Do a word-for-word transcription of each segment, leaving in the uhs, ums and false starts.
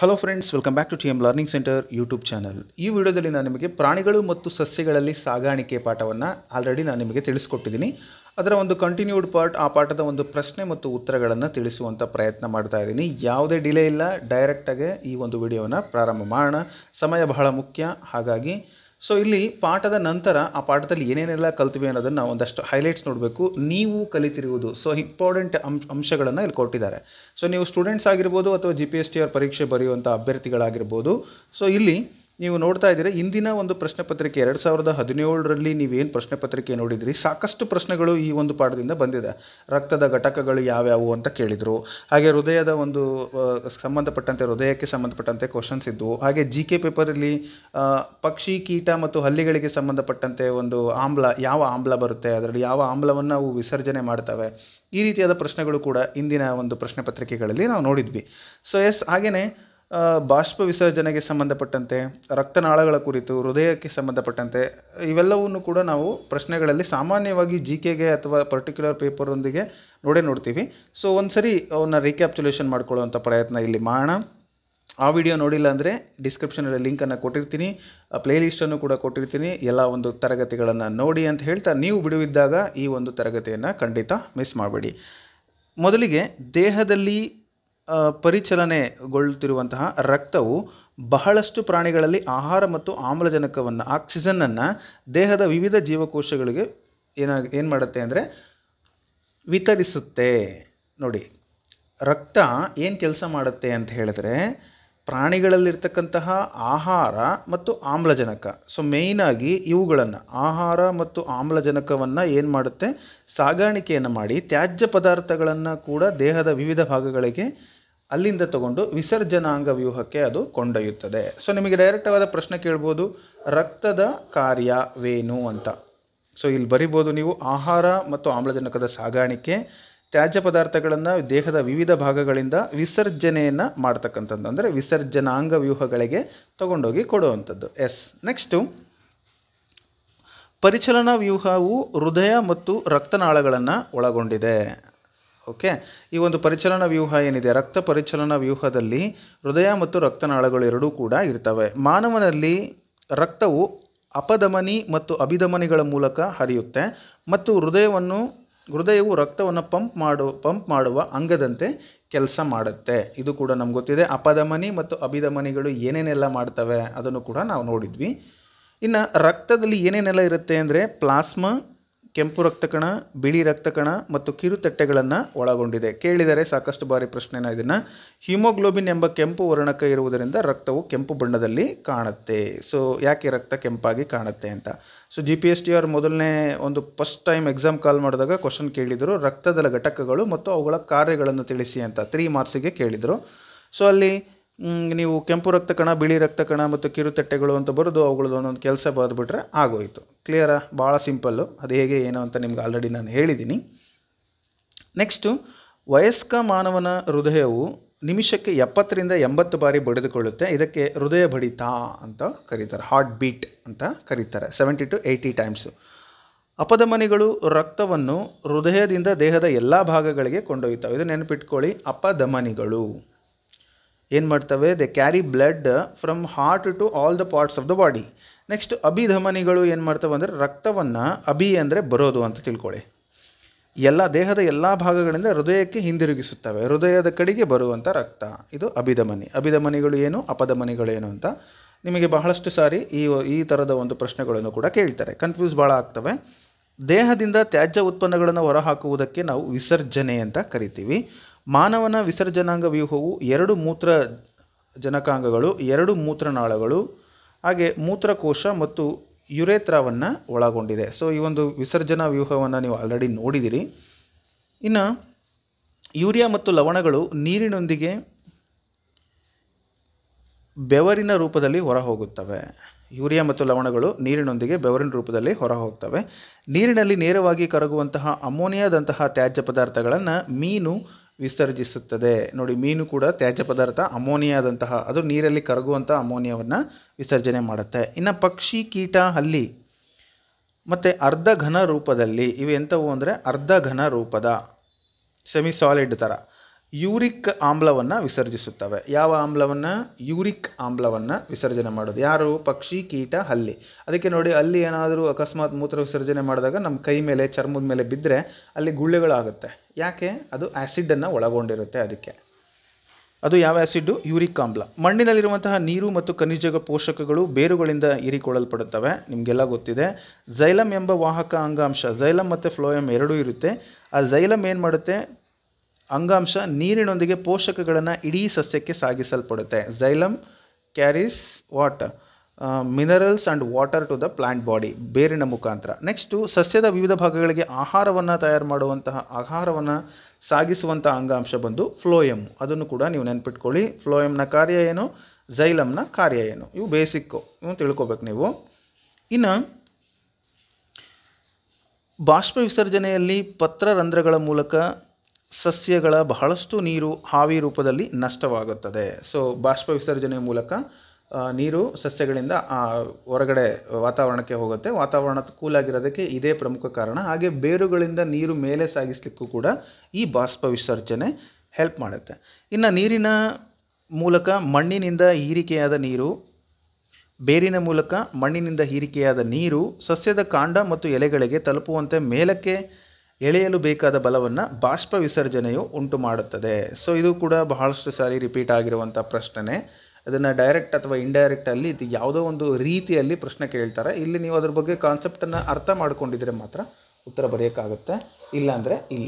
Hello friends, welcome back to T M learning centre YouTube channel. ಈ ವಿಡಿಯೋದಲ್ಲಿ ನಾನು ನಿಮಗೆ ಪ್ರಾಣಿಗಳು ಮತ್ತು ಸಸ್ಯಗಳಲ್ಲಿ ಸಾಗಾಣಿಕೆ ಪಾಠವನ್ನು ಆಲ್ರೆಡಿ ನಾನು ನಿಮಗೆ ತಿಳಿಸ್ಕೊಟ್ಟಿದ್ದೀನಿ. ಅದರ ಒಂದು ಕಂಟಿನ್ಯೂಡ್ ಪಾರ್ಟ್, ಆ ಪಾಠದ ಒಂದು ಪ್ರಶ್ನೆ ಮತ್ತು ಉತ್ತರಗಳನ್ನು ತಿಳಿಸುವಂಥ ಪ್ರಯತ್ನ ಮಾಡ್ತಾ ಇದ್ದೀನಿ. ಯಾವುದೇ ಡಿಲೇ ಇಲ್ಲ, ಡೈರೆಕ್ಟಾಗಿ ಈ ಒಂದು ವಿಡಿಯೋನ ಪ್ರಾರಂಭ ಮಾಡೋಣ. ಸಮಯ ಬಹಳ ಮುಖ್ಯ, ಹಾಗಾಗಿ ಸೊ ಇಲ್ಲಿ ಪಾಠದ ನಂತರ ಆ ಪಾಠದಲ್ಲಿ ಏನೇನೆಲ್ಲ ಕಲ್ತೀವಿ ಅನ್ನೋದನ್ನು ಒಂದಷ್ಟು ಹೈಲೈಟ್ಸ್ ನೋಡಬೇಕು. ನೀವು ಕಲಿತಿರುವುದು ಸೊ ಇಂಪಾರ್ಟೆಂಟ್ ಅಂಶ ಅಂಶಗಳನ್ನು ಇಲ್ಲಿ ಕೊಟ್ಟಿದ್ದಾರೆ. ಸೊ ನೀವು ಸ್ಟೂಡೆಂಟ್ಸ್ ಆಗಿರ್ಬೋದು ಅಥವಾ G P S T R ಪರೀಕ್ಷೆ ಬರೆಯುವಂಥ ಅಭ್ಯರ್ಥಿಗಳಾಗಿರ್ಬೋದು. ಸೊ ಇಲ್ಲಿ ನೀವು ನೋಡ್ತಾ ಇದ್ದೀರಾ, ಇಂದಿನ ಒಂದು ಪ್ರಶ್ನೆ ಪತ್ರಿಕೆ ಎರಡು ಸಾವಿರದ ಹದಿನೇಳರಲ್ಲಿ ನೀವೇನು ಪ್ರಶ್ನೆ ಪತ್ರಿಕೆ ನೋಡಿದ್ರಿ, ಸಾಕಷ್ಟು ಪ್ರಶ್ನೆಗಳು ಈ ಒಂದು ಪಾಠದಿಂದ ಬಂದಿದೆ. ರಕ್ತದ ಘಟಕಗಳು ಯಾವ್ಯಾವು ಅಂತ ಕೇಳಿದರು. ಹಾಗೆ ಹೃದಯದ ಒಂದು ಸಂಬಂಧಪಟ್ಟಂತೆ ಹೃದಯಕ್ಕೆ ಸಂಬಂಧಪಟ್ಟಂತೆ ಕ್ವಶನ್ಸ್ ಇದ್ದವು. ಹಾಗೆ ಜಿ ಕೆ ಪೇಪರಲ್ಲಿ ಪಕ್ಷಿ, ಕೀಟ ಮತ್ತು ಹಲ್ಲಿಗಳಿಗೆ ಸಂಬಂಧಪಟ್ಟಂತೆ ಒಂದು ಆಮ್ಲ, ಯಾವ ಆಮ್ಲ ಬರುತ್ತೆ, ಅದರಲ್ಲಿ ಯಾವ ಆಮ್ಲವನ್ನು ಅವು ವಿಸರ್ಜನೆ ಮಾಡ್ತವೆ, ಈ ರೀತಿಯಾದ ಪ್ರಶ್ನೆಗಳು ಕೂಡ ಇಂದಿನ ಒಂದು ಪ್ರಶ್ನೆ ಪತ್ರಿಕೆಗಳಲ್ಲಿ ನಾವು ನೋಡಿದ್ವಿ. ಸೊ ಎಸ್, ಹಾಗೆಯೇ ಬಾಷ್ಪ ವಿಸರ್ಜನೆಗೆ ಸಂಬಂಧಪಟ್ಟಂತೆ, ರಕ್ತನಾಳಗಳ ಕುರಿತು, ಹೃದಯಕ್ಕೆ ಸಂಬಂಧಪಟ್ಟಂತೆ ಇವೆಲ್ಲವನ್ನು ಕೂಡ ನಾವು ಪ್ರಶ್ನೆಗಳಲ್ಲಿ ಸಾಮಾನ್ಯವಾಗಿ ಜಿ ಕೆಗೆ ಅಥವಾ ಪರ್ಟಿಕ್ಯುಲರ್ ಪೇಪರೊಂದಿಗೆ ನೋಡೇ ನೋಡ್ತೀವಿ. ಸೊ ಒಂದು ಸರಿ ಅವನ್ನ ರೀಕ್ಯಾಪ್ಚುಲೇಷನ್ ಮಾಡ್ಕೊಳ್ಳುವಂಥ ಪ್ರಯತ್ನ ಇಲ್ಲಿ ಮಾಡೋಣ. ಆ ವಿಡಿಯೋ ನೋಡಿಲ್ಲ ಅಂದರೆ ಡಿಸ್ಕ್ರಿಪ್ಷನಲ್ಲಿ ಲಿಂಕನ್ನು ಕೊಟ್ಟಿರ್ತೀನಿ, ಪ್ಲೇ ಲಿಸ್ಟನ್ನು ಕೂಡ ಕೊಟ್ಟಿರ್ತೀನಿ. ಎಲ್ಲ ಒಂದು ತರಗತಿಗಳನ್ನು ನೋಡಿ ಅಂತ ಹೇಳ್ತಾ, ನೀವು ಬಿಡುವಿದ್ದಾಗ ಈ ಒಂದು ತರಗತಿಯನ್ನು ಖಂಡಿತ ಮಿಸ್ ಮಾಡಬೇಡಿ. ಮೊದಲಿಗೆ, ದೇಹದಲ್ಲಿ ಪರಿಚಲನೆಗೊಳ್ಳುತ್ತಿರುವಂತಹ ರಕ್ತವು ಬಹಳಷ್ಟು ಪ್ರಾಣಿಗಳಲ್ಲಿ ಆಹಾರ ಮತ್ತು ಆಮ್ಲಜನಕವನ್ನು, ಆಕ್ಸಿಜನ್ನನ್ನು ದೇಹದ ವಿವಿಧ ಜೀವಕೋಶಗಳಿಗೆ ಏನಾಗ ಏನು ಮಾಡುತ್ತೆ ಅಂದರೆ ವಿತರಿಸುತ್ತೆ. ನೋಡಿ, ರಕ್ತ ಏನು ಕೆಲಸ ಮಾಡುತ್ತೆ ಅಂತ ಹೇಳಿದ್ರೆ, ಪ್ರಾಣಿಗಳಲ್ಲಿರ್ತಕ್ಕಂತಹ ಆಹಾರ ಮತ್ತು ಆಮ್ಲಜನಕ, ಸೊ ಮೇಯ್ನಾಗಿ ಇವುಗಳನ್ನು ಆಹಾರ ಮತ್ತು ಆಮ್ಲಜನಕವನ್ನು ಏನು ಮಾಡುತ್ತೆ, ಸಾಗಾಣಿಕೆಯನ್ನು ಮಾಡಿ ತ್ಯಾಜ್ಯ ಪದಾರ್ಥಗಳನ್ನು ಕೂಡ ದೇಹದ ವಿವಿಧ ಭಾಗಗಳಿಗೆ ಅಲ್ಲಿಂದ ತಗೊಂಡು ವಿಸರ್ಜನಾಂಗ ವ್ಯೂಹಕ್ಕೆ ಅದು ಕೊಂಡೊಯ್ಯುತ್ತದೆ. ಸೊ ನಿಮಗೆ ಡೈರೆಕ್ಟಾದ ಪ್ರಶ್ನೆ ಕೇಳ್ಬೋದು, ರಕ್ತದ ಕಾರ್ಯವೇನು ಅಂತ. ಸೊ ಇಲ್ಲಿ ಬರಿಬೋದು ನೀವು, ಆಹಾರ ಮತ್ತು ಆಮ್ಲಜನಕದ ಸಾಗಾಣಿಕೆ, ತ್ಯಾಜ್ಯ ಪದಾರ್ಥಗಳನ್ನು ದೇಹದ ವಿವಿಧ ಭಾಗಗಳಿಂದ ವಿಸರ್ಜನೆಯನ್ನು ಮಾಡ್ತಕ್ಕಂಥದ್ದು, ಅಂದರೆ ವಿಸರ್ಜನಾಂಗ ವ್ಯೂಹಗಳಿಗೆ ತಗೊಂಡೋಗಿ ಕೊಡುವಂಥದ್ದು. ಎಸ್, ನೆಕ್ಸ್ಟು, ಪರಿಚಲನಾ ವ್ಯೂಹವು ಹೃದಯ ಮತ್ತು ರಕ್ತನಾಳಗಳನ್ನು ಒಳಗೊಂಡಿದೆ. ಓಕೆ, ಈ ಒಂದು ಪರಿಚಲನಾ ವ್ಯೂಹ ಏನಿದೆ, ರಕ್ತ ಪರಿಚಲನಾ ವ್ಯೂಹದಲ್ಲಿ ಹೃದಯ ಮತ್ತು ರಕ್ತನಾಳಗಳು ಎರಡೂ ಕೂಡ ಇರ್ತವೆ. ಮಾನವನಲ್ಲಿ ರಕ್ತವು ಅಪಧಮನಿ ಮತ್ತು ಅಭಿಧಮನಿಗಳ ಮೂಲಕ ಹರಿಯುತ್ತೆ ಮತ್ತು ಹೃದಯವನ್ನು ಹೃದಯವು ರಕ್ತವನ್ನು ಪಂಪ್ ಮಾಡು ಪಂಪ್ ಮಾಡುವ ಅಂಗದಂತೆ ಕೆಲಸ ಮಾಡುತ್ತೆ. ಇದು ಕೂಡ ನಮ್ಗೆ ಗೊತ್ತಿದೆ. ಅಪಧಮನಿ ಮತ್ತು ಅಭಿಧಮನಿಗಳು ಏನೇನೆಲ್ಲ ಮಾಡ್ತವೆ ಅದನ್ನು ಕೂಡ ನಾವು ನೋಡಿದ್ವಿ. ಇನ್ನು ರಕ್ತದಲ್ಲಿ ಏನೇನೆಲ್ಲ ಇರುತ್ತೆ ಅಂದರೆ, ಪ್ಲಾಸ್ಮಾ, ಕೆಂಪು ರಕ್ತಕಣ, ಬಿಳಿ ರಕ್ತಕಣ ಮತ್ತು ಕಿರುತಟ್ಟೆಗಳನ್ನು ಒಳಗೊಂಡಿದೆ. ಕೇಳಿದರೆ ಸಾಕಷ್ಟು ಬಾರಿ ಪ್ರಶ್ನೆನ ಇದನ್ನು. ಹಿಮೋಗ್ಲೋಬಿನ್ ಎಂಬ ಕೆಂಪು ವರ್ಣಕ ಇರುವುದರಿಂದ ರಕ್ತವು ಕೆಂಪು ಬಣ್ಣದಲ್ಲಿ ಕಾಣುತ್ತೆ. ಸೊ ಯಾಕೆ ರಕ್ತ ಕೆಂಪಾಗಿ ಕಾಣುತ್ತೆ ಅಂತ. So G P S T R ಮೊದಲನೇ ಒಂದು ಫಸ್ಟ್ ಟೈಮ್ ಎಕ್ಸಾಮ್ ಕಾಲ್ ಮಾಡಿದಾಗ ಕ್ವಶನ್ ಕೇಳಿದರು, ರಕ್ತದ ಘಟಕಗಳು ಮತ್ತು ಅವುಗಳ ಕಾರ್ಯಗಳನ್ನು ತಿಳಿಸಿ ಅಂತ. ತ್ರೀ ಮಾರ್ಕ್ಸಿಗೆ ಕೇಳಿದರು. ಸೊ ಅಲ್ಲಿ ನೀವು ಕೆಂಪು ರಕ್ತಕಣ, ಬಿಳಿ ರಕ್ತಕಣ ಮತ್ತು ಕಿರುತಟ್ಟೆಗಳು ಅಂತ ಬರೆದು ಅವುಗಳದ್ದು ಒಂದೊಂದು ಕೆಲಸ ಬರೆದುಬಿಟ್ರೆ ಆಗೋಯಿತು. ಕ್ಲಿಯರಾ? ಭಾಳ ಸಿಂಪಲ್ಲು. ಅದು ಹೇಗೆ ಏನು ಅಂತ ನಿಮ್ಗೆ ಆಲ್ರೆಡಿ ನಾನು ಹೇಳಿದ್ದೀನಿ. ನೆಕ್ಸ್ಟು, ವಯಸ್ಕ ಮಾನವನ ಹೃದಯವು ನಿಮಿಷಕ್ಕೆ ಎಪ್ಪತ್ತರಿಂದ ಎಂಬತ್ತು ಬಾರಿ ಬಡಿದುಕೊಳ್ಳುತ್ತೆ. ಇದಕ್ಕೆ ಹೃದಯ ಬಡಿತ ಅಂತ ಕರೀತಾರೆ, ಹಾರ್ಟ್ ಬೀಟ್ ಅಂತ ಕರೀತಾರೆ, ಸೆವೆಂಟಿ ಟು ಏಯ್ಟಿ ಟೈಮ್ಸು. ಅಪಧಮನಿಗಳು ರಕ್ತವನ್ನು ಹೃದಯದಿಂದ ದೇಹದ ಎಲ್ಲ ಭಾಗಗಳಿಗೆ ಕೊಂಡೊಯ್ತವೆ. ಇದು ನೆನಪಿಟ್ಕೊಳ್ಳಿ, ಅಪಧಮನಿಗಳು ಏನು ಮಾಡ್ತವೆ, they carry blood from heart to all the parts of the body. Next, ಅಭಿಧಮನಿಗಳು ಏನು ಮಾಡ್ತವೆ ಅಂದರೆ ರಕ್ತವನ್ನು, ಅಭಿ ಅಂದರೆ ಬರೋದು ಅಂತ ತಿಳ್ಕೊಳ್ಳಿ, ಎಲ್ಲ ದೇಹದ ಎಲ್ಲ ಭಾಗಗಳಿಂದ ಹೃದಯಕ್ಕೆ ಹಿಂದಿರುಗಿಸುತ್ತವೆ, ಹೃದಯದ ಕಡೆಗೆ ಬರುವಂಥ ರಕ್ತ. ಇದು ಅಭಿಧಮನಿ. ಅಭಿಧಮನಿಗಳು ಏನು, ಅಪಧಮನಿಗಳು ಏನು ಅಂತ ನಿಮಗೆ ಬಹಳಷ್ಟು ಸಾರಿ ಈ ಈ ಥರದ ಒಂದು ಪ್ರಶ್ನೆಗಳನ್ನು ಕೂಡ ಕೇಳ್ತಾರೆ. ಕನ್ಫ್ಯೂಸ್ ಭಾಳ ಆಗ್ತವೆ. ದೇಹದಿಂದ ತ್ಯಾಜ್ಯ ಉತ್ಪನ್ನಗಳನ್ನು ಹೊರಹಾಕುವುದಕ್ಕೆ ನಾವು ವಿಸರ್ಜನೆ ಅಂತ ಕರಿತೀವಿ. ಮಾನವನ ವಿಸರ್ಜನಾಂಗ ವ್ಯೂಹವು ಎರಡು ಮೂತ್ರ ಜನಕಾಂಗಗಳು, ಎರಡು ಮೂತ್ರನಾಳಗಳು, ಹಾಗೆ ಮೂತ್ರಕೋಶ ಮತ್ತು ಯುರೇತ್ರಾವನ್ನು ಒಳಗೊಂಡಿದೆ. ಸೊ ಈ ಒಂದು ವಿಸರ್ಜನಾ ವ್ಯೂಹವನ್ನು ನೀವು ಆಲ್ರೆಡಿ ನೋಡಿದಿರಿ. ಇನ್ನು ಯೂರಿಯಾ ಮತ್ತು ಲವಣಗಳು ನೀರಿನೊಂದಿಗೆ ಬೆವರಿನ ರೂಪದಲ್ಲಿ ಹೊರಹೋಗುತ್ತವೆ. ಯೂರಿಯಾ ಮತ್ತು ಲವಣಗಳು ನೀರಿನೊಂದಿಗೆ ಬೆವರಿನ ರೂಪದಲ್ಲಿ ಹೊರಹೋಗ್ತವೆ. ನೀರಿನಲ್ಲಿ ನೇರವಾಗಿ ಕರಗುವಂತಹ ಅಮೋನಿಯಾದಂತಹ ತ್ಯಾಜ್ಯ ಪದಾರ್ಥಗಳನ್ನು ಮೀನು ವಿಸರ್ಜಿಸುತ್ತದೆ. ನೋಡಿ, ಮೀನು ಕೂಡ ತ್ಯಾಜ್ಯ ಪದಾರ್ಥ ಅಮೋನಿಯಾದಂತಹ, ಅದು ನೀರಲ್ಲಿ ಕರಗುವಂಥ ಅಮೋನಿಯಾವನ್ನು ವಿಸರ್ಜನೆ ಮಾಡುತ್ತೆ. ಇನ್ನು ಪಕ್ಷಿ, ಕೀಟ, ಹಲ್ಲಿ ಮತ್ತು ಅರ್ಧ ಘನ ರೂಪದಲ್ಲಿ, ಇವು ಎಂಥವು ಅಂದರೆ ಅರ್ಧ ಘನ ರೂಪದ, ಸೆಮಿ ಸಾಲಿಡ್ ಥರ, ಯೂರಿಕ್ ಆಮ್ಲವನ್ನು ವಿಸರ್ಜಿಸುತ್ತವೆ. ಯಾವ ಆಮ್ಲವನ್ನು? ಯೂರಿಕ್ ಆಮ್ಲವನ್ನು ವಿಸರ್ಜನೆ ಮಾಡೋದು ಯಾರು? ಪಕ್ಷಿ, ಕೀಟ, ಹಲ್ಲಿ. ಅದಕ್ಕೆ ನೋಡಿ, ಅಲ್ಲಿ ಏನಾದರೂ ಅಕಸ್ಮಾತ್ ಮೂತ್ರ ವಿಸರ್ಜನೆ ಮಾಡಿದಾಗ ನಮ್ಮ ಕೈ ಮೇಲೆ, ಚರ್ಮದ ಮೇಲೆ ಬಿದ್ದರೆ ಅಲ್ಲಿ ಗುಳ್ಳೆಗಳಾಗುತ್ತೆ. ಯಾಕೆ? ಅದು ಆ್ಯಸಿಡನ್ನು ಒಳಗೊಂಡಿರುತ್ತೆ. ಅದಕ್ಕೆ ಅದು ಯಾವ ಆ್ಯಸಿಡ್ಡು? ಯೂರಿಕ್ ಆಮ್ಲ. ಮಣ್ಣಿನಲ್ಲಿರುವಂತಹ ನೀರು ಮತ್ತು ಖನಿಜ ಪೋಷಕಗಳು ಬೇರುಗಳಿಂದ ಹೀರಿಕೊಳ್ಳಲ್ಪಡುತ್ತವೆ. ನಿಮಗೆಲ್ಲ ಗೊತ್ತಿದೆ. ಝೈಲಮ್ ಎಂಬ ವಾಹಕ ಅಂಗಾಂಶ, ಝೈಲಮ್ ಮತ್ತು ಫ್ಲೋಯಮ್ ಎರಡೂ ಇರುತ್ತೆ. ಆ ಝೈಲಮ್ ಏನು ಮಾಡುತ್ತೆ? ಅಂಗಾಂಶ ನೀರಿನೊಂದಿಗೆ ಪೋಷಕಗಳನ್ನು ಇಡೀ ಸಸ್ಯಕ್ಕೆ ಸಾಗಿಸಲ್ಪಡುತ್ತೆ. Xylem carries what minerals and water to the plant body, ಬೇರಿನ ಮುಖಾಂತರ. ನೆಕ್ಸ್ಟು, ಸಸ್ಯದ ವಿವಿಧ ಭಾಗಗಳಿಗೆ ಆಹಾರವನ್ನು ತಯಾರು ಮಾಡುವಂತಹ, ಆಹಾರವನ್ನು ಸಾಗಿಸುವಂಥ ಅಂಗಾಂಶ ಬಂದು ಫ್ಲೋಯಮ್. ಅದನ್ನು ಕೂಡ ನೀವು ನೆನ್ಪಿಟ್ಕೊಳ್ಳಿ. ಫ್ಲೋಯಮ್ನ ಕಾರ್ಯ ಏನು? ಝೈಲಮ್ನ ಕಾರ್ಯ ಏನು? ಇವು ಬೇಸಿಕ್ಕು, ಇವು ತಿಳ್ಕೊಬೇಕು ನೀವು. ಇನ್ನು ಬಾಷ್ಪ ವಿಸರ್ಜನೆಯಲ್ಲಿ ಪತ್ರರಂಧ್ರಗಳ ಮೂಲಕ ಸಸ್ಯಗಳ ಬಹಳಷ್ಟು ನೀರು ಆವಿ ರೂಪದಲ್ಲಿ ನಷ್ಟವಾಗುತ್ತದೆ. ಸೊ ಬಾಷ್ಪ ವಿಸರ್ಜನೆಯ ಮೂಲಕ ನೀರು ಸಸ್ಯಗಳಿಂದ ಹೊರಗಡೆ ವಾತಾವರಣಕ್ಕೆ ಹೋಗುತ್ತೆ. ವಾತಾವರಣ ಕೂಲಾಗಿರೋದಕ್ಕೆ ಇದೇ ಪ್ರಮುಖ ಕಾರಣ. ಹಾಗೆ ಬೇರುಗಳಿಂದ ನೀರು ಮೇಲೆ ಸಾಗಿಸಲಿಕ್ಕೂ ಕೂಡ ಈ ಬಾಷ್ಪ ವಿಸರ್ಜನೆ ಹೆಲ್ಪ್ ಮಾಡುತ್ತೆ. ಇನ್ನು ನೀರಿನ ಮೂಲಕ ಮಣ್ಣಿನಿಂದ ಹೀರಿಕೆಯಾದ ನೀರು, ಬೇರಿನ ಮೂಲಕ ಮಣ್ಣಿನಿಂದ ಹೀರಿಕೆಯಾದ ನೀರು ಸಸ್ಯದ ಕಾಂಡ ಮತ್ತು ಎಲೆಗಳಿಗೆ ತಲುಪುವಂತೆ ಮೇಲಕ್ಕೆ ಎಳೆಯಲು ಬೇಕಾದ ಬಲವನ್ನು ಬಾಷ್ಪ ವಿಸರ್ಜನೆಯು ಉಂಟು ಮಾಡುತ್ತದೆ. ಸೊ ಇದು ಕೂಡ ಬಹಳಷ್ಟು ಸಾರಿ ರಿಪೀಟ್ ಆಗಿರುವಂಥ ಪ್ರಶ್ನೆ. ಅದನ್ನು ಡೈರೆಕ್ಟ್ ಅಥವಾ ಇಂಡೈರೆಕ್ಟಲ್ಲಿ ಇದು ಯಾವುದೋ ಒಂದು ರೀತಿಯಲ್ಲಿ ಪ್ರಶ್ನೆ ಕೇಳ್ತಾರೆ. ಇಲ್ಲಿ ನೀವು ಅದ್ರ ಬಗ್ಗೆ ಕಾನ್ಸೆಪ್ಟನ್ನು ಅರ್ಥ ಮಾಡ್ಕೊಂಡಿದ್ರೆ ಮಾತ್ರ ಉತ್ತರ ಬರೆಯೋಕ್ಕಾಗುತ್ತೆ, ಇಲ್ಲಾಂದರೆ ಇಲ್ಲ.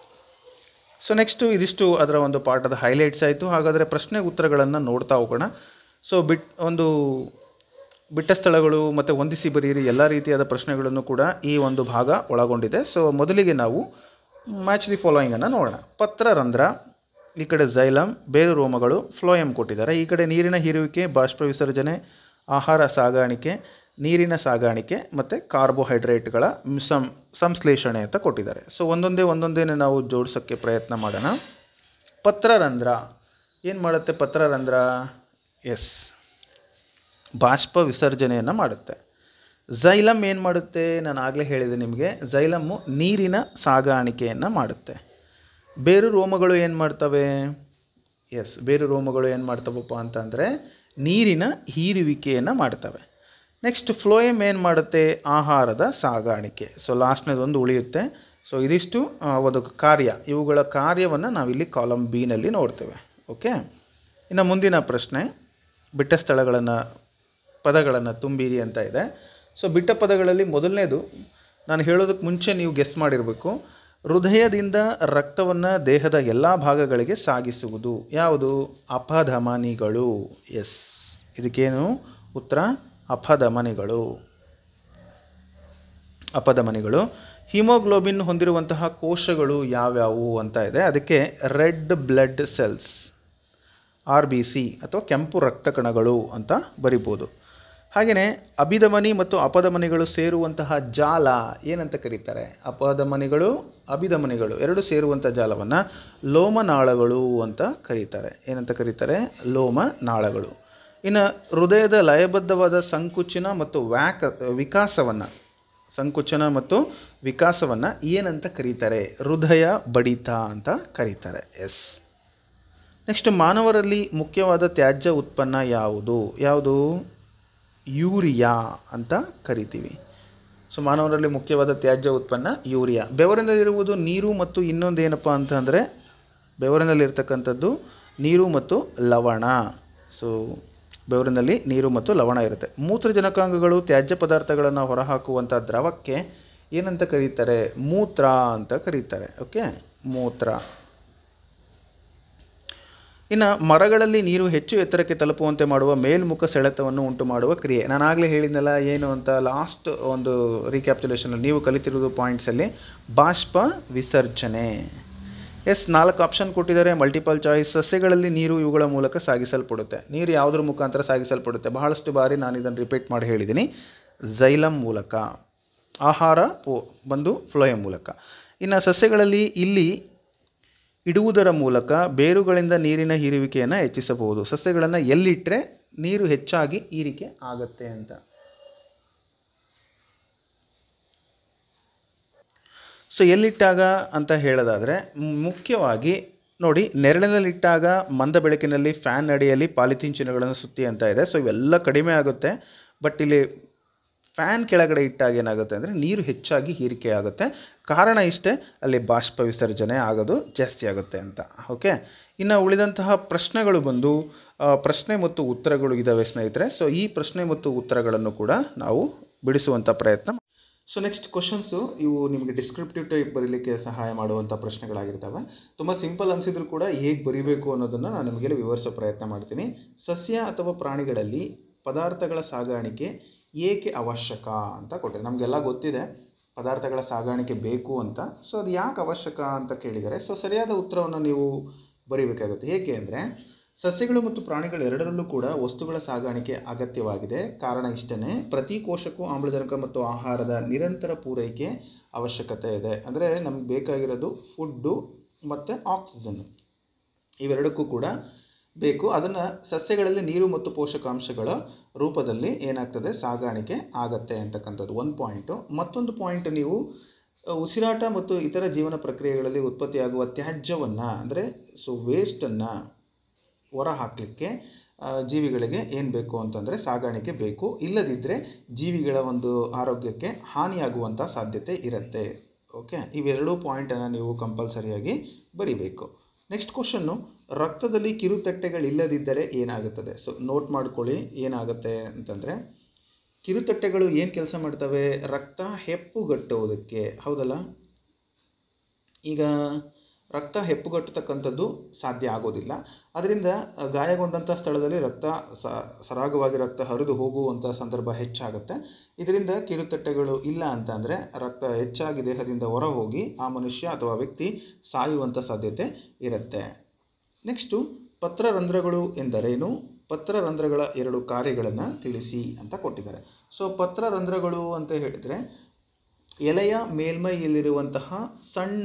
ಸೊ ನೆಕ್ಸ್ಟು ಇದಿಷ್ಟು ಅದರ ಒಂದು ಪಾಠದ ಹೈಲೈಟ್ಸ್ ಆಯಿತು. ಹಾಗಾದರೆ ಪ್ರಶ್ನೆ ಉತ್ತರಗಳನ್ನು ನೋಡ್ತಾ ಹೋಗೋಣ. ಸೊ ಬಿಟ್ ಒಂದು ಬಿಟ್ಟ ಸ್ಥಳಗಳು ಮತ್ತು ಹೊಂದಿಸಿ ಬರೆಯಿರಿ ಎಲ್ಲ ರೀತಿಯಾದ ಪ್ರಶ್ನೆಗಳನ್ನು ಕೂಡ ಈ ಒಂದು ಭಾಗ ಒಳಗೊಂಡಿದೆ. ಸೊ ಮೊದಲಿಗೆ ನಾವು ಮ್ಯಾಚ್ ದಿ ಫಾಲೋಯಿಂಗನ್ನು ನೋಡೋಣ. ಪತ್ರರಂಧ್ರ, ಈ ಕಡೆ ಝೈಲಮ್, ಬೇರು ರೋಮಗಳು, ಫ್ಲೋಯಮ್ ಕೊಟ್ಟಿದ್ದಾರೆ. ಈ ಕಡೆ ನೀರಿನ ಹೀರುವಿಕೆ, ಬಾಷ್ಪ ವಿಸರ್ಜನೆ, ಆಹಾರ ಸಾಗಾಣಿಕೆ, ನೀರಿನ ಸಾಗಾಣಿಕೆ ಮತ್ತು ಕಾರ್ಬೋಹೈಡ್ರೇಟ್ಗಳ ಸಂ ಸಂಶ್ಲೇಷಣೆ ಅಂತ ಕೊಟ್ಟಿದ್ದಾರೆ. ಸೊ ಒಂದೊಂದೇ ಒಂದೊಂದೇ ನಾವು ಜೋಡಿಸೋಕ್ಕೆ ಪ್ರಯತ್ನ ಮಾಡೋಣ. ಪತ್ರರಂಧ್ರ ಏನು ಮಾಡುತ್ತೆ? ಪತ್ರರಂಧ್ರ ಎಸ್ ಬಾಷ್ಪ ವಿಸರ್ಜನೆಯನ್ನು ಮಾಡುತ್ತೆ. ಝೈಲಮ್ ಏನು ಮಾಡುತ್ತೆ? ನಾನು ಆಗಲೇ ಹೇಳಿದೆ ನಿಮಗೆ, ಝೈಲಮ್ಮು ನೀರಿನ ಸಾಗಾಣಿಕೆಯನ್ನು ಮಾಡುತ್ತೆ. ಬೇರು ರೋಮಗಳು ಏನು ಮಾಡ್ತವೆ? ಎಸ್ ಬೇರು ರೋಮಗಳು ಏನು ಮಾಡ್ತವಪ್ಪ ಅಂತಂದರೆ ನೀರಿನ ಹೀರುವಿಕೆಯನ್ನು ಮಾಡ್ತವೆ. ನೆಕ್ಸ್ಟ್ ಫ್ಲೋಯಮ್ ಏನು ಮಾಡುತ್ತೆ? ಆಹಾರದ ಸಾಗಾಣಿಕೆ. ಸೊ ಲಾಸ್ಟ್ನೇದೊಂದು ಉಳಿಯುತ್ತೆ. ಸೊ ಇದಿಷ್ಟು ಒಂದು ಕಾರ್ಯ, ಇವುಗಳ ಕಾರ್ಯವನ್ನು ನಾವಿಲ್ಲಿ ಕಾಲಮ್ ಬಿನಲ್ಲಿ ನೋಡ್ತೇವೆ. ಓಕೆ, ಇನ್ನು ಮುಂದಿನ ಪ್ರಶ್ನೆ, ಬಿಟ್ಟ ಸ್ಥಳಗಳನ್ನು ಪದಗಳನ್ನು ತುಂಬಿರಿ ಅಂತ ಇದೆ. ಸೊ ಬಿಟ್ಟ ಪದಗಳಲ್ಲಿ ಮೊದಲನೇದು ನಾನು ಹೇಳೋದಕ್ಕೆ ಮುಂಚೆ ನೀವು ಗೆಸ್ ಮಾಡಿರಬೇಕು. ಹೃದಯದಿಂದ ರಕ್ತವನ್ನು ದೇಹದ ಎಲ್ಲ ಭಾಗಗಳಿಗೆ ಸಾಗಿಸುವುದು ಯಾವುದು? ಅಪಧಮನಿಗಳು. ಎಸ್ ಇದಕ್ಕೇನು ಉತ್ತರ? ಅಪಧಮನಿಗಳು. ಅಪಧಮನಿಗಳು. ಹಿಮೋಗ್ಲೋಬಿನ್ ಹೊಂದಿರುವಂತಹ ಕೋಶಗಳು ಯಾವ್ಯಾವು ಅಂತ ಇದೆ. ಅದಕ್ಕೆ red blood cells, R B C ಅಥವಾ ಕೆಂಪು ರಕ್ತ ಕಣಗಳು ಅಂತ ಬರಿಬೋದು. ಹಾಗೆಯೇ ಅಭಿಧಮನಿ ಮತ್ತು ಅಪಧಮನಿಗಳು ಸೇರುವಂತಹ ಜಾಲ ಏನಂತ ಕರೀತಾರೆ? ಅಪಧಮನಿಗಳು ಅಭಿಧಮನಿಗಳು ಎರಡು ಸೇರುವಂಥ ಜಾಲವನ್ನು ಲೋಮನಾಳಗಳು ಅಂತ ಕರೀತಾರೆ. ಏನಂತ ಕರೀತಾರೆ? ಲೋಮನಾಳಗಳು. ಇನ್ನು ಹೃದಯದ ಲಯಬದ್ಧವಾದ ಸಂಕುಚನ ಮತ್ತು ವ್ಯಾಕ ವಿಕಾಸವನ್ನು ಸಂಕುಚನ ಮತ್ತು ವಿಕಾಸವನ್ನು ಏನಂತ ಕರೀತಾರೆ? ಹೃದಯ ಬಡಿತ ಅಂತ ಕರೀತಾರೆ. ಎಸ್ ನೆಕ್ಸ್ಟ್, ಮಾನವರಲ್ಲಿ ಮುಖ್ಯವಾದ ತ್ಯಾಜ್ಯ ಉತ್ಪನ್ನ ಯಾವುದು? ಯಾವುದು? ಯೂರಿಯಾ ಅಂತ ಕರಿತೀವಿ. ಸೊ ಮಾನವರಲ್ಲಿ ಮುಖ್ಯವಾದ ತ್ಯಾಜ್ಯ ಉತ್ಪನ್ನ ಯೂರಿಯಾ. ಬೆವರಿನಲ್ಲಿರುವುದು ನೀರು ಮತ್ತು ಇನ್ನೊಂದು ಏನಪ್ಪ ಅಂತಂದರೆ ಬೆವರಿನಲ್ಲಿರ್ತಕ್ಕಂಥದ್ದು ನೀರು ಮತ್ತು ಲವಣ. ಸೊ ಬೆವರಿನಲ್ಲಿ ನೀರು ಮತ್ತು ಲವಣ ಇರುತ್ತೆ. ಮೂತ್ರಜನಕಾಂಗಗಳು ತ್ಯಾಜ್ಯ ಪದಾರ್ಥಗಳನ್ನು ಹೊರಹಾಕುವಂಥ ದ್ರವಕ್ಕೆ ಏನಂತ ಕರೀತಾರೆ? ಮೂತ್ರ ಅಂತ ಕರೀತಾರೆ. ಓಕೆ, ಮೂತ್ರ. ಇನ್ನು ಮರಗಳಲ್ಲಿ ನೀರು ಹೆಚ್ಚು ಎತ್ತರಕ್ಕೆ ತಲುಪುವಂತೆ ಮಾಡುವ ಮೇಲ್ಮುಖ ಸೆಳೆತವನ್ನು ಉಂಟು ಮಾಡುವ ಕ್ರಿಯೆ. ನಾನು ಆಗಲೇ ಹೇಳಿದ್ನಲ್ಲ ಏನು ಅಂತ, ಲಾಸ್ಟ್ ಒಂದು ರೀಕ್ಯಾಪ್ಚುಲೇಷನಲ್ಲಿ ನೀವು ಕಲಿತಿರೋದು ಪಾಯಿಂಟ್ಸಲ್ಲಿ ಬಾಷ್ಪ ವಿಸರ್ಜನೆ. ಎಸ್ ನಾಲ್ಕು ಆಪ್ಷನ್ ಕೊಟ್ಟಿದ್ದಾರೆ, ಮಲ್ಟಿಪಲ್ ಚಾಯ್ಸ್. ಸಸ್ಯಗಳಲ್ಲಿ ನೀರು ಇವುಗಳ ಮೂಲಕ ಸಾಗಿಸಲ್ಪಡುತ್ತೆ. ನೀರು ಯಾವುದ್ರ ಮುಖಾಂತರ ಸಾಗಿಸಲ್ಪಡುತ್ತೆ? ಬಹಳಷ್ಟು ಬಾರಿ ನಾನು ಇದನ್ನು ರಿಪೀಟ್ ಮಾಡಿ ಹೇಳಿದ್ದೀನಿ. ಝೈಲಮ್ ಮೂಲಕ. ಆಹಾರ ಪೋ ಬಂದು ಫ್ಲೋಯಮ್ ಮೂಲಕ. ಇನ್ನು ಸಸ್ಯಗಳಲ್ಲಿ ಇಲ್ಲಿ ಇಡುವುದರ ಮೂಲಕ ಬೇರುಗಳಿಂದ ನೀರಿನ ಹೀರುವಿಕೆಯನ್ನು ಹೆಚ್ಚಿಸಬಹುದು. ಸಸ್ಯಗಳನ್ನು ಎಲ್ಲಿಟ್ಟರೆ ನೀರು ಹೆಚ್ಚಾಗಿ ಹೀರಿಕೆ ಆಗುತ್ತೆ ಅಂತ. ಸೊ ಎಲ್ಲಿಟ್ಟಾಗ ಅಂತ ಹೇಳೋದಾದರೆ ಮುಖ್ಯವಾಗಿ ನೋಡಿ, ನೆರಳಿನಲ್ಲಿಟ್ಟಾಗ ಮಂದ ಬೆಳಕಿನಲ್ಲಿ ಫ್ಯಾನ್ ಅಡಿಯಲ್ಲಿ ಪಾಲಿಥೀನ್ ಚೀಲಗಳನ್ನು ಸುತ್ತಿ ಅಂತ ಇದೆ. ಸೊ ಇವೆಲ್ಲ ಕಡಿಮೆ ಆಗುತ್ತೆ. ಬಟ್ ಇಲ್ಲಿ ಫ್ಯಾನ್ ಕೆಳಗಡೆ ಇಟ್ಟಾಗ ಏನಾಗುತ್ತೆ ಅಂದರೆ ನೀರು ಹೆಚ್ಚಾಗಿ ಹೀರಿಕೆ ಆಗುತ್ತೆ. ಕಾರಣ ಇಷ್ಟೇ, ಅಲ್ಲಿ ಬಾಷ್ಪ ವಿಸರ್ಜನೆ ಆಗೋದು ಜಾಸ್ತಿ ಆಗುತ್ತೆ ಅಂತ. ಓಕೆ, ಇನ್ನು ಉಳಿದಂತಹ ಪ್ರಶ್ನೆಗಳು ಬಂದು ಪ್ರಶ್ನೆ ಮತ್ತು ಉತ್ತರಗಳು ಇದ್ದಾವೆ ಸ್ನೇಹಿತರೆ. ಸೊ ಈ ಪ್ರಶ್ನೆ ಮತ್ತು ಉತ್ತರಗಳನ್ನು ಕೂಡ ನಾವು ಬಿಡಿಸುವಂಥ ಪ್ರಯತ್ನ. ಸೊ ನೆಕ್ಸ್ಟ್ ಕ್ವಶನ್ಸು ಇವು ನಿಮಗೆ ಡಿಸ್ಕ್ರಿಪ್ಟಿವ್ ಟೈಪ್ ಬರೀಲಿಕ್ಕೆ ಸಹಾಯ ಮಾಡುವಂಥ ಪ್ರಶ್ನೆಗಳಾಗಿರ್ತವೆ. ತುಂಬ ಸಿಂಪಲ್ ಅನಿಸಿದ್ರು ಕೂಡ ಹೇಗೆ ಬರೀಬೇಕು ಅನ್ನೋದನ್ನು ನಾನು ನಿಮಗೆ ವಿವರಿಸೋ ಪ್ರಯತ್ನ ಮಾಡ್ತೀನಿ. ಸಸ್ಯ ಅಥವಾ ಪ್ರಾಣಿಗಳಲ್ಲಿ ಪದಾರ್ಥಗಳ ಸಾಗಾಣಿಕೆ ಏಕೆ ಅವಶ್ಯಕ ಅಂತ ಕೊಟ್ಟಿದೆ. ನಮಗೆಲ್ಲ ಗೊತ್ತಿದೆ ಪದಾರ್ಥಗಳ ಸಾಗಾಣಿಕೆ ಬೇಕು ಅಂತ. ಸೊ ಅದು ಯಾಕೆ ಅವಶ್ಯಕ ಅಂತ ಕೇಳಿದರೆ, ಸೊ ಸರಿಯಾದ ಉತ್ತರವನ್ನು ನೀವು ಬರೀಬೇಕಾಗುತ್ತೆ. ಏಕೆ ಅಂದರೆ ಸಸ್ಯಗಳು ಮತ್ತು ಪ್ರಾಣಿಗಳು ಎರಡರಲ್ಲೂ ಕೂಡ ವಸ್ತುಗಳ ಸಾಗಾಣಿಕೆ ಅಗತ್ಯವಾಗಿದೆ. ಕಾರಣ ಇಷ್ಟೇ, ಪ್ರತಿ ಕೋಶಕ್ಕೂ ಆಮ್ಲಜನಕ ಮತ್ತು ಆಹಾರದ ನಿರಂತರ ಪೂರೈಕೆ ಅವಶ್ಯಕತೆ ಇದೆ. ಅಂದರೆ ನಮ್ಗೆ ಬೇಕಾಗಿರೋದು ಫುಡ್ಡು ಮತ್ತು ಆಕ್ಸಿಜನ್, ಇವೆರಡಕ್ಕೂ ಕೂಡ ಬೇಕು. ಅದನ್ನು ಸಸ್ಯಗಳಲ್ಲಿ ನೀರು ಮತ್ತು ಪೋಷಕಾಂಶಗಳ ರೂಪದಲ್ಲಿ ಏನಾಗ್ತದೆ, ಸಾಗಾಣಿಕೆ ಆಗತ್ತೆ ಅಂತಕ್ಕಂಥದ್ದು ಒಂದು ಪಾಯಿಂಟು. ಮತ್ತೊಂದು ಪಾಯಿಂಟ್, ನೀವು ಉಸಿರಾಟ ಮತ್ತು ಇತರ ಜೀವನ ಪ್ರಕ್ರಿಯೆಗಳಲ್ಲಿ ಉತ್ಪತ್ತಿಯಾಗುವ ತ್ಯಾಜ್ಯವನ್ನು ಅಂದರೆ ಸೊ ವೇಸ್ಟನ್ನು ಹೊರ ಹಾಕಲಿಕ್ಕೆ ಜೀವಿಗಳಿಗೆ ಏನು ಬೇಕು ಅಂತಂದರೆ ಸಾಗಾಣಿಕೆ ಬೇಕು. ಇಲ್ಲದಿದ್ದರೆ ಜೀವಿಗಳ ಒಂದು ಆರೋಗ್ಯಕ್ಕೆ ಹಾನಿಯಾಗುವಂಥ ಸಾಧ್ಯತೆ ಇರುತ್ತೆ. ಓಕೆ, ಇವೆರಡೂ ಪಾಯಿಂಟನ್ನು ನೀವು ಕಂಪಲ್ಸರಿಯಾಗಿ ಬರೀಬೇಕು. ನೆಕ್ಸ್ಟ್ ಕ್ವಶನ್ನು, ರಕ್ತದಲ್ಲಿ ಕಿರುತಟ್ಟೆಗಳಿಲ್ಲದಿದ್ದರೆ ಏನಾಗುತ್ತದೆ? ಸೊ ನೋಟ್ ಮಾಡ್ಕೊಳ್ಳಿ ಏನಾಗುತ್ತೆ ಅಂತಂದರೆ, ಕಿರುತಟ್ಟೆಗಳು ಏನು ಕೆಲಸ ಮಾಡ್ತವೆ? ರಕ್ತ ಹೆಪ್ಪುಗಟ್ಟುವುದಕ್ಕೆ, ಹೌದಲ್ಲ? ಈಗ ರಕ್ತ ಹೆಪ್ಪುಗಟ್ಟತಕ್ಕಂಥದ್ದು ಸಾಧ್ಯ ಆಗೋದಿಲ್ಲ. ಅದರಿಂದ ಗಾಯಗೊಂಡಂಥ ಸ್ಥಳದಲ್ಲಿ ರಕ್ತ ಸರಾಗವಾಗಿ ರಕ್ತ ಹರಿದು ಹೋಗುವಂಥ ಸಂದರ್ಭ ಹೆಚ್ಚಾಗುತ್ತೆ. ಇದರಿಂದ ಕಿರುತಟ್ಟೆಗಳು ಇಲ್ಲ ಅಂತಂದರೆ ರಕ್ತ ಹೆಚ್ಚಾಗಿ ದೇಹದಿಂದ ಹೊರ ಹೋಗಿ ಆ ಮನುಷ್ಯ ಅಥವಾ ವ್ಯಕ್ತಿ ಸಾಯುವಂಥ ಸಾಧ್ಯತೆ ಇರುತ್ತೆ. ನೆಕ್ಸ್ಟು, ಪತ್ರರಂಧ್ರಗಳು ಎಂದರೇನು? ಪತ್ರರಂಧ್ರಗಳ ಎರಡು ಕಾರ್ಯಗಳನ್ನು ತಿಳಿಸಿ ಅಂತ ಕೊಟ್ಟಿದ್ದಾರೆ. ಸೊ ಪತ್ರರಂಧ್ರಗಳು ಅಂತ ಹೇಳಿದರೆ ಎಲೆಯ ಮೇಲ್ಮೈಯಲ್ಲಿರುವಂತಹ ಸಣ್ಣ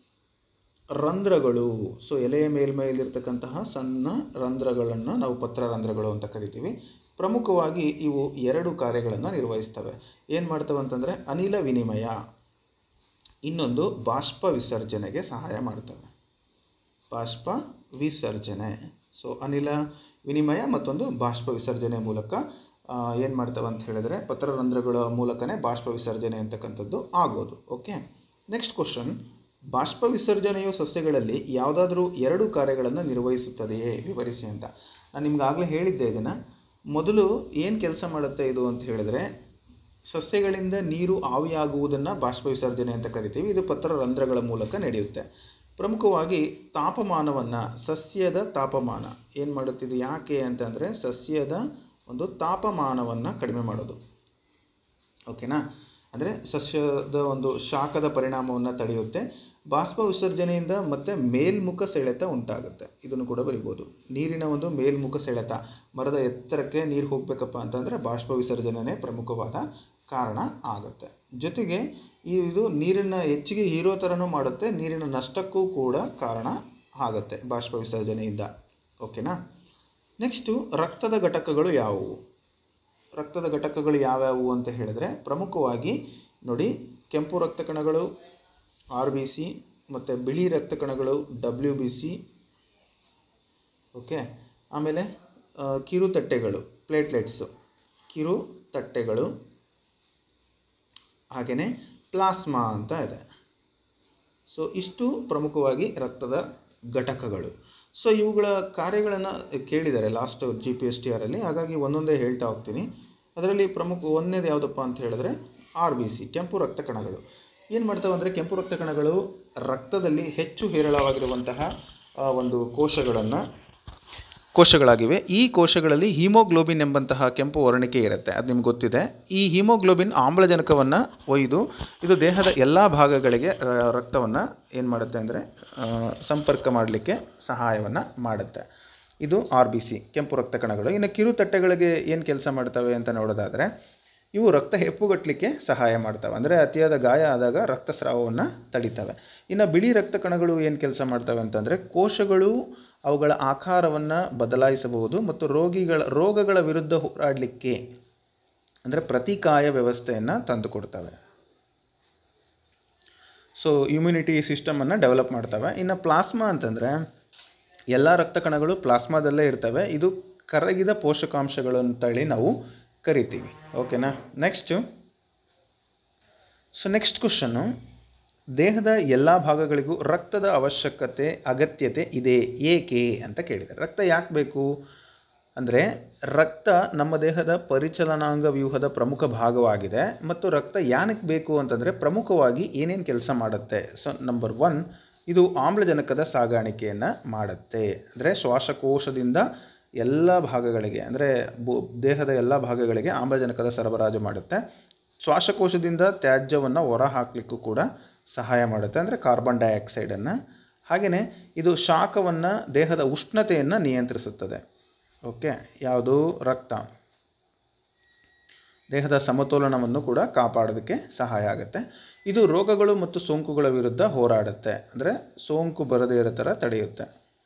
ರಂಧ್ರಗಳು. ಸೊ ಎಲೆಯ ಮೇಲ್ಮೈಯಲ್ಲಿರ್ತಕ್ಕಂತಹ ಸಣ್ಣ ರಂಧ್ರಗಳನ್ನು ನಾವು ಪತ್ರರಂಧ್ರಗಳು ಅಂತ ಕರಿತೀವಿ. ಪ್ರಮುಖವಾಗಿ ಇವು ಎರಡು ಕಾರ್ಯಗಳನ್ನು ನಿರ್ವಹಿಸ್ತವೆ. ಏನು ಮಾಡ್ತವೆ ಅಂತಂದರೆ ಅನಿಲ ವಿನಿಮಯ, ಇನ್ನೊಂದು ಬಾಷ್ಪ ವಿಸರ್ಜನೆಗೆ ಸಹಾಯ ಮಾಡ್ತವೆ. ಬಾಷ್ಪ ವಿಸರ್ಜನೆ, ಸೊ ಅನಿಲ ವಿನಿಮಯ ಮತ್ತೊಂದು ಬಾಷ್ಪ ವಿಸರ್ಜನೆ ಮೂಲಕ ಏನು ಮಾಡ್ತವೆ ಅಂತ ಹೇಳಿದರೆ ಪತ್ರರಂಧ್ರಗಳ ಮೂಲಕನೇ ಬಾಷ್ಪ ವಿಸರ್ಜನೆ ಅಂತಕ್ಕಂಥದ್ದು ಆಗೋದು. ಓಕೆ, ನೆಕ್ಸ್ಟ್ ಕ್ವಶನ್, ಬಾಷ್ಪ ವಿಸರ್ಜನೆಯು ಸಸ್ಯಗಳಲ್ಲಿ ಯಾವುದಾದ್ರೂ ಎರಡು ಕಾರ್ಯಗಳನ್ನು ನಿರ್ವಹಿಸುತ್ತದೆಯೇ? ವಿವರಿಸಿ ಅಂತ. ನಾನು ನಿಮ್ಗೆ ಆಗಲೇ ಹೇಳಿದ್ದೆ ಇದನ್ನು. ಮೊದಲು ಏನು ಕೆಲಸ ಮಾಡುತ್ತೆ ಇದು ಅಂತ ಹೇಳಿದರೆ, ಸಸ್ಯಗಳಿಂದ ನೀರು ಆವಿಯಾಗುವುದನ್ನು ಬಾಷ್ಪ ವಿಸರ್ಜನೆ ಅಂತ ಕರಿತೀವಿ. ಇದು ಪತ್ರರಂಧ್ರಗಳ ಮೂಲಕ ನಡೆಯುತ್ತೆ. ಪ್ರಮುಖವಾಗಿ ತಾಪಮಾನವನ್ನು, ಸಸ್ಯದ ತಾಪಮಾನ ಏನು ಮಾಡುತ್ತಿದೆ, ಯಾಕೆ ಅಂತಂದರೆ ಸಸ್ಯದ ಒಂದು ತಾಪಮಾನವನ್ನು ಕಡಿಮೆ ಮಾಡೋದು. ಓಕೆನಾ? ಅಂದರೆ ಸಸ್ಯದ ಒಂದು ಶಾಖದ ಪರಿಣಾಮವನ್ನು ತಡೆಯುತ್ತೆ. ಬಾಷ್ಪ ವಿಸರ್ಜನೆಯಿಂದ ಮತ್ತು ಮೇಲ್ಮುಖ ಸೆಳೆತ ಉಂಟಾಗುತ್ತೆ. ಇದನ್ನು ಕೂಡ ಬರಿಬೋದು. ನೀರಿನ ಒಂದು ಮೇಲ್ಮುಖ ಸೆಳೆತ, ಮರದ ಎತ್ತರಕ್ಕೆ ನೀರು ಹೋಗಬೇಕಪ್ಪ ಅಂತಂದರೆ ಬಾಷ್ಪ ವಿಸರ್ಜನೆ ಪ್ರಮುಖವಾದ ಕಾರಣ ಆಗುತ್ತೆ. ಜೊತೆಗೆ ಇದು ನೀರನ್ನು ಹೆಚ್ಚಿಗೆ ಹೀರೋ ಥರನೂ ಮಾಡುತ್ತೆ, ನೀರಿನ ನಷ್ಟಕ್ಕೂ ಕೂಡ ಕಾರಣ ಆಗುತ್ತೆ ಬಾಷ್ಪ ವಿಸರ್ಜನೆಯಿಂದ. ಓಕೆನಾ? ನೆಕ್ಸ್ಟು, ರಕ್ತದ ಘಟಕಗಳು ಯಾವುವು? ರಕ್ತದ ಘಟಕಗಳು ಯಾವ್ಯಾವು ಅಂತ ಹೇಳಿದ್ರೆ ಪ್ರಮುಖವಾಗಿ ನೋಡಿ, ಕೆಂಪು ರಕ್ತ ಕಣಗಳು ಆರ್ ಬಿ ಸಿ ಮತ್ತು ಬಿಳಿ ರಕ್ತ ಕಣಗಳು ಡಬ್ಲ್ಯೂ ಬಿ ಸಿ. ಓಕೆ, ಆಮೇಲೆ ಕಿರುತಟ್ಟೆಗಳು ಪ್ಲೇಟ್ಲೆಟ್ಸು, ಕಿರುತಟ್ಟೆಗಳು, ಹಾಗೆಯೇ ಪ್ಲಾಸ್ಮಾ ಅಂತ ಇದೆ. ಸೊ ಇಷ್ಟು ಪ್ರಮುಖವಾಗಿ ರಕ್ತದ ಘಟಕಗಳು. ಸೊ ಇವುಗಳ ಕಾರ್ಯಗಳನ್ನು ಕೇಳಿದ್ದಾರೆ last G P S T ಆರಲ್ಲಿ, ಹಾಗಾಗಿ ಒಂದೊಂದೇ ಹೇಳ್ತಾ ಹೋಗ್ತೀನಿ. ಅದರಲ್ಲಿ ಪ್ರಮುಖ ಒಂದನೇದು ಯಾವುದಪ್ಪ ಅಂತ ಹೇಳಿದ್ರೆ ಆರ್ ಬಿ ಸಿ, ಕೆಂಪು ರಕ್ತ ಕಣಗಳು. ಏನು ಮಾಡ್ತವೆ ಅಂದರೆ, ಕೆಂಪು ರಕ್ತ ಕಣಗಳು ರಕ್ತದಲ್ಲಿ ಹೆಚ್ಚು ಹೇರಳವಾಗಿರುವಂತಹ ಒಂದು ಕೋಶಗಳನ್ನು ಕೋಶಗಳಾಗಿವೆ. ಈ ಕೋಶಗಳಲ್ಲಿ ಹೀಮೋಗ್ಲೋಬಿನ್ ಎಂಬಂತಹ ಕೆಂಪು ವರ್ಣಿಕೆ ಇರುತ್ತೆ, ಅದು ನಿಮ್ಗೆ ಗೊತ್ತಿದೆ. ಈ ಹೀಮೋಗ್ಲೋಬಿನ್ ಆಮ್ಲಜನಕವನ್ನು ಒಯ್ದು ಇದು ದೇಹದ ಎಲ್ಲ ಭಾಗಗಳಿಗೆ ರಕ್ತವನ್ನು ಏನು ಮಾಡುತ್ತೆ ಅಂದರೆ ಸಂಪರ್ಕ ಮಾಡಲಿಕ್ಕೆ ಸಹಾಯವನ್ನು ಮಾಡುತ್ತೆ. ಇದು ಆರ್ ಬಿ ಸಿ, ಕೆಂಪು ರಕ್ತ ಕಣಗಳು. ಇನ್ನು ಕಿರುತಟ್ಟೆಗಳಿಗೆ ಏನು ಕೆಲಸ ಮಾಡ್ತವೆ ಅಂತ ನೋಡೋದಾದರೆ, ಇವು ರಕ್ತ ಹೆಪ್ಪುಗಟ್ಟಲಿಕ್ಕೆ ಸಹಾಯ ಮಾಡ್ತವೆ, ಅಂದರೆ ಅತಿಯಾದ ಗಾಯ ಆದಾಗ ರಕ್ತಸ್ರಾವವನ್ನು ತಡಿತವೆ. ಇನ್ನು ಬಿಳಿ ರಕ್ತ ಕಣಗಳು ಏನು ಕೆಲಸ ಮಾಡ್ತವೆ ಅಂತಂದರೆ, ಕೋಶಗಳು ಅವುಗಳ ಆಕಾರವನ್ನು ಬದಲಾಯಿಸಬಹುದು ಮತ್ತು ರೋಗಿಗಳ ರೋಗಗಳ ವಿರುದ್ಧ ಹೋರಾಡಲಿಕ್ಕೆ ಅಂದರೆ ಪ್ರತಿಕಾಯ ವ್ಯವಸ್ಥೆಯನ್ನು ತಂದುಕೊಡ್ತವೆ. ಸೊ ಇಮ್ಯುನಿಟಿ ಸಿಸ್ಟಮನ್ನು ಡೆವಲಪ್ ಮಾಡ್ತವೆ. ಇನ್ನು ಪ್ಲಾಸ್ಮಾ ಅಂತಂದರೆ ಎಲ್ಲ ರಕ್ತ ಕಣಗಳು ಪ್ಲಾಸ್ಮಾದಲ್ಲೇ ಇರ್ತವೆ. ಇದು ಕರಗಿದ ಪೋಷಕಾಂಶಗಳು ಅಂತೇಳಿ ನಾವು ಕರಿತೀವಿ. ಓಕೆನಾ. ನೆಕ್ಸ್ಟು ಸೊ ನೆಕ್ಸ್ಟ್ ಕ್ವಶನ್ನು, ದೇಹದ ಎಲ್ಲ ಭಾಗಗಳಿಗೂ ರಕ್ತದ ಅವಶ್ಯಕತೆ ಅಗತ್ಯತೆ ಇದೆ ಏಕೆ ಅಂತ ಕೇಳಿದ್ದಾರೆ. ರಕ್ತ ಯಾಕೆ ಬೇಕು ಅಂದರೆ, ರಕ್ತ ನಮ್ಮ ದೇಹದ ಪರಿಚಲನಾಂಗ ವ್ಯೂಹದ ಪ್ರಮುಖ ಭಾಗವಾಗಿದೆ. ಮತ್ತು ರಕ್ತ ಏನಕ್ಕೆ ಬೇಕು ಅಂತಂದರೆ, ಪ್ರಮುಖವಾಗಿ ಏನೇನು ಕೆಲಸ ಮಾಡುತ್ತೆ. ಸೊ ನಂಬರ್ ಒನ್, ಇದು ಆಮ್ಲಜನಕದ ಸಾಗಾಣಿಕೆಯನ್ನು ಮಾಡುತ್ತೆ. ಅಂದರೆ ಶ್ವಾಸಕೋಶದಿಂದ ಎಲ್ಲ ಭಾಗಗಳಿಗೆ, ಅಂದರೆ ದೇಹದ ಎಲ್ಲ ಭಾಗಗಳಿಗೆ ಆಮ್ಲಜನಕದ ಸರಬರಾಜು ಮಾಡುತ್ತೆ. ಶ್ವಾಸಕೋಶದಿಂದ ತ್ಯಾಜ್ಯವನ್ನು ಹೊರ ಹಾಕಲಿಕ್ಕೂ ಕೂಡ ಸಹಾಯ ಮಾಡುತ್ತೆ, ಅಂದರೆ ಕಾರ್ಬನ್ ಡೈಆಕ್ಸೈಡನ್ನು. ಹಾಗೆಯೇ ಇದು ಶಾಖವನ್ನು, ದೇಹದ ಉಷ್ಣತೆಯನ್ನು ನಿಯಂತ್ರಿಸುತ್ತದೆ. ಓಕೆ, ಯಾವುದು ರಕ್ತ ದೇಹದ ಸಮತೋಲನವನ್ನು ಕೂಡ ಕಾಪಾಡೋದಕ್ಕೆ ಸಹಾಯ ಆಗುತ್ತೆ. ಇದು ರೋಗಗಳು ಮತ್ತು ಸೋಂಕುಗಳ ವಿರುದ್ಧ ಹೋರಾಡುತ್ತೆ, ಅಂದರೆ ಸೋಂಕು ಬರದೇ ಇರೋ ಥರ ತಡೆಯುತ್ತೆ.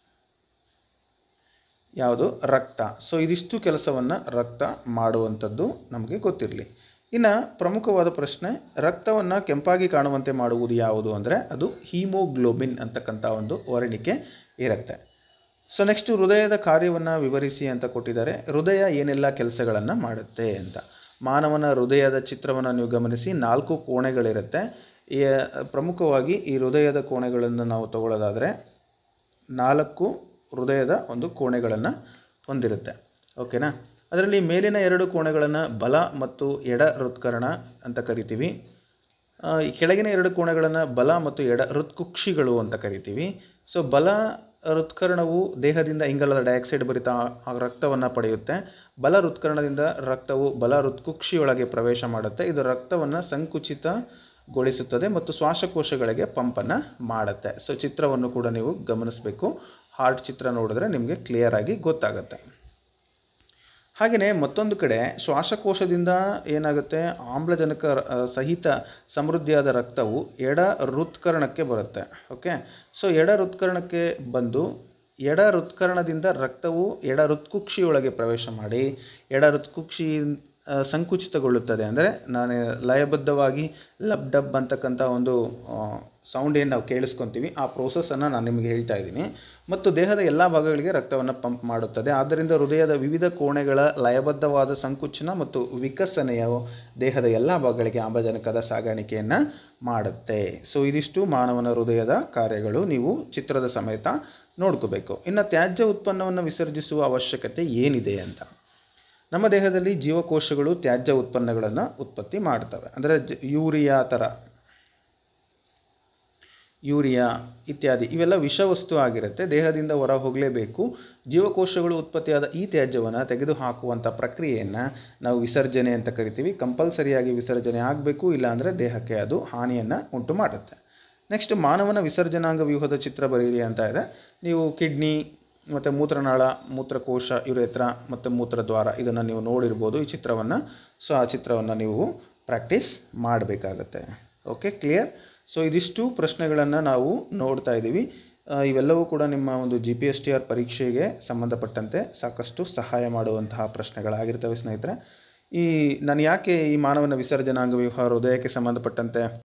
ಯಾವುದು ರಕ್ತ. ಸೊ ಇದಿಷ್ಟು ಕೆಲಸವನ್ನು ರಕ್ತ ಮಾಡುವಂಥದ್ದು ನಮಗೆ ಗೊತ್ತಿರಲಿ. ಇನ್ನು ಪ್ರಮುಖವಾದ ಪ್ರಶ್ನೆ, ರಕ್ತವನ್ನು ಕೆಂಪಾಗಿ ಕಾಣುವಂತೆ ಮಾಡುವುದು ಯಾವುದು ಅಂದರೆ ಅದು ಹೀಮೋಗ್ಲೋಬಿನ್ ಅಂತಕ್ಕಂಥ ಒಂದು ವರ್ಣಿಕೆ ಇರುತ್ತೆ. ಸೊ ನೆಕ್ಸ್ಟು ಹೃದಯದ ಕಾರ್ಯವನ್ನು ವಿವರಿಸಿ ಅಂತ ಕೊಟ್ಟಿದ್ದಾರೆ. ಹೃದಯ ಏನೆಲ್ಲ ಕೆಲಸಗಳನ್ನು ಮಾಡುತ್ತೆ ಅಂತ. ಮಾನವನ ಹೃದಯದ ಚಿತ್ರವನ್ನು ನೀವು ಗಮನಿಸಿ, ನಾಲ್ಕು ಕೋಣೆಗಳಿರುತ್ತೆ. ಈ ಪ್ರಮುಖವಾಗಿ ಈ ಹೃದಯದ ಕೋಣೆಗಳನ್ನು ನಾವು ತಗೊಳ್ಳೋದಾದರೆ ನಾಲ್ಕು ಹೃದಯದ ಒಂದು ಕೋಣೆಗಳನ್ನು ಹೊಂದಿರುತ್ತೆ. ಓಕೆನಾ. ಅದರಲ್ಲಿ ಮೇಲಿನ ಎರಡು ಕೋಣೆಗಳನ್ನು ಬಲ ಮತ್ತು ಎಡ ಹೃತ್ಕರಣ ಅಂತ ಕರಿತೀವಿ. ಕೆಳಗಿನ ಎರಡು ಕೋಣೆಗಳನ್ನು ಬಲ ಮತ್ತು ಎಡ ಹೃತ್ಕುಕ್ಷಿಗಳು ಅಂತ ಕರಿತೀವಿ. ಸೊ ಬಲ ಹೃತ್ಕರಣವು ದೇಹದಿಂದ ಇಂಗಾಲದ ಡೈಆಕ್ಸೈಡ್ ಭರಿತ ರಕ್ತವನ್ನು ಪಡೆಯುತ್ತೆ. ಬಲ ಹೃತ್ಕರಣದಿಂದ ರಕ್ತವು ಬಲ ಹೃತ್ಕುಕ್ಷಿಯೊಳಗೆ ಪ್ರವೇಶ ಮಾಡುತ್ತೆ. ಇದು ರಕ್ತವನ್ನು ಸಂಕುಚಿತಗೊಳಿಸುತ್ತದೆ ಮತ್ತು ಶ್ವಾಸಕೋಶಗಳಿಗೆ ಪಂಪನ್ನು ಮಾಡುತ್ತೆ. ಸೊ ಚಿತ್ರವನ್ನು ಕೂಡ ನೀವು ಗಮನಿಸಬೇಕು. ಹಾರ್ಟ್ ಚಿತ್ರ ನೋಡಿದ್ರೆ ನಿಮಗೆ ಕ್ಲಿಯರ್ ಆಗಿ ಗೊತ್ತಾಗುತ್ತೆ. ಹಾಗೆಯೇ ಮತ್ತೊಂದು ಕಡೆ ಶ್ವಾಸಕೋಶದಿಂದ ಏನಾಗುತ್ತೆ, ಆಮ್ಲಜನಕ ಸಹಿತ ಸಮೃದ್ಧಿಯಾದ ರಕ್ತವು ಎಡ ಹೃತ್ಕರಣಕ್ಕೆ ಬರುತ್ತೆ. ಓಕೆ. ಸೊ ಎಡ ಹೃತ್ಕರಣಕ್ಕೆ ಬಂದು ಎಡ ಹೃತ್ಕರಣದಿಂದ ರಕ್ತವು ಎಡ ಹೃತ್ಕುಕ್ಷಿಯೊಳಗೆ ಪ್ರವೇಶ ಮಾಡಿ ಎಡ ಹೃತ್ಕುಕ್ಷಿ ಸಂಕುಚಿತಗೊಳ್ಳುತ್ತದೆ. ಅಂದರೆ ನಾನು ಲಯಬದ್ಧವಾಗಿ ಲಬ್ ಡಬ್ ಅಂತಕ್ಕಂಥ ಒಂದು ಸೌಂಡ್ ಏನು ನಾವು ಕೇಳಿಸ್ಕೊತೀವಿ, ಆ ಪ್ರೋಸೆಸ್ಸನ್ನು ನಾನು ನಿಮಗೆ ಹೇಳ್ತಾ ಇದ್ದೀನಿ. ಮತ್ತು ದೇಹದ ಎಲ್ಲ ಭಾಗಗಳಿಗೆ ರಕ್ತವನ್ನು ಪಂಪ್ ಮಾಡುತ್ತದೆ. ಆದ್ದರಿಂದ ಹೃದಯದ ವಿವಿಧ ಕೋಣೆಗಳ ಲಯಬದ್ಧವಾದ ಸಂಕುಚನ ಮತ್ತು ವಿಕಸನೆಯು ದೇಹದ ಎಲ್ಲ ಭಾಗಗಳಿಗೆ ಆಮ್ಲಜನಕದ ಸಾಗಾಣಿಕೆಯನ್ನು ಮಾಡುತ್ತೆ. ಸೊ ಇದಿಷ್ಟು ಮಾನವನ ಹೃದಯದ ಕಾರ್ಯಗಳು, ನೀವು ಚಿತ್ರದ ಸಮೇತ ನೋಡ್ಕೋಬೇಕು. ಇನ್ನು ತ್ಯಾಜ್ಯ ಉತ್ಪನ್ನವನ್ನು ವಿಸರ್ಜಿಸುವ ಅವಶ್ಯಕತೆ ಏನಿದೆ ಅಂತ. ನಮ್ಮ ದೇಹದಲ್ಲಿ ಜೀವಕೋಶಗಳು ತ್ಯಾಜ್ಯ ಉತ್ಪನ್ನಗಳನ್ನು ಉತ್ಪತ್ತಿ ಮಾಡ್ತವೆ. ಅಂದರೆ ಜ ಯೂರಿಯಾ ಥರ ಯೂರಿಯಾ ಇತ್ಯಾದಿ ಇವೆಲ್ಲ ವಿಷವಸ್ತು ಆಗಿರುತ್ತೆ, ದೇಹದಿಂದ ಹೊರ ಹೋಗಲೇಬೇಕು. ಜೀವಕೋಶಗಳು ಉತ್ಪತ್ತಿಯಾದ ಈ ತ್ಯಾಜ್ಯವನ್ನು ತೆಗೆದುಹಾಕುವಂಥ ಪ್ರಕ್ರಿಯೆಯನ್ನು ನಾವು ವಿಸರ್ಜನೆ ಅಂತ ಕರಿತೀವಿ. ಕಂಪಲ್ಸರಿಯಾಗಿ ವಿಸರ್ಜನೆ ಆಗಬೇಕು, ಇಲ್ಲಾಂದರೆ ದೇಹಕ್ಕೆ ಅದು ಹಾನಿಯನ್ನು ಉಂಟು ಮಾಡುತ್ತೆ. ನೆಕ್ಸ್ಟ್, ಮಾನವನ ವಿಸರ್ಜನಾಂಗ ವ್ಯೂಹದ ಚಿತ್ರ ಬರೀರಿ ಅಂತ ಇದೆ. ನೀವು ಕಿಡ್ನಿ ಮತ್ತು ಮೂತ್ರನಾಳ, ಮೂತ್ರಕೋಶ, ಯುರೇತ್ರ ಮತ್ತು ಮೂತ್ರದ್ವಾರ ಇದನ್ನು ನೀವು ನೋಡಿರ್ಬೋದು ಈ ಚಿತ್ರವನ್ನು. ಸೊ ಆ ಚಿತ್ರವನ್ನು ನೀವು ಪ್ರಾಕ್ಟೀಸ್ ಮಾಡಬೇಕಾಗತ್ತೆ. Okay, clear. ಸೊ ಇದಿಷ್ಟು ಪ್ರಶ್ನೆಗಳನ್ನು ನಾವು ನೋಡ್ತಾ ಇದ್ದೀವಿ. ಇವೆಲ್ಲವೂ ಕೂಡ ನಿಮ್ಮ ಒಂದು G P S T R ಪರೀಕ್ಷೆಗೆ ಸಂಬಂಧಪಟ್ಟಂತೆ ಸಾಕಷ್ಟು ಸಹಾಯ ಮಾಡುವಂತಹ ಪ್ರಶ್ನೆಗಳಾಗಿರ್ತವೆ ಸ್ನೇಹಿತರೆ. ಈ ನಾನು ಯಾಕೆ ಈ ಮಾನವನ ವಿಸರ್ಜನಾಂಗ ವ್ಯೂಹ ಹೃದಯಕ್ಕೆ ಸಂಬಂಧಪಟ್ಟಂತೆ